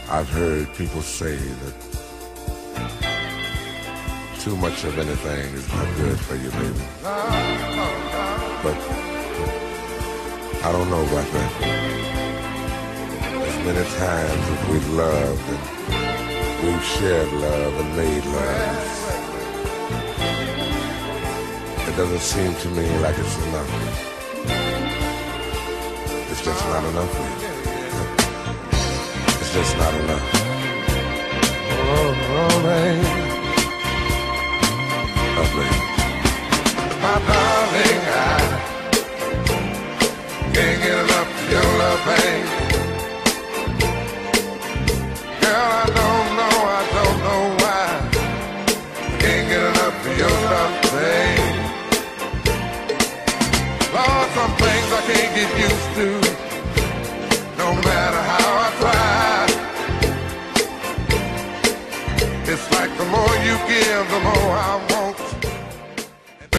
I've heard people say that too much of anything is not good for you, baby. But I don't know about that. As many times as we've loved and we've shared love and made love, it doesn't seem to me like it's enough. It's just not enough for you. It's just not enough. Oh, baby. Oh, baby. My darling, I can't get enough of your love, baby. Girl, I don't know why. Can't get enough of your love, baby. Lord, some things I can't get used to, no matter how I try. It's like the more you give, the more I want.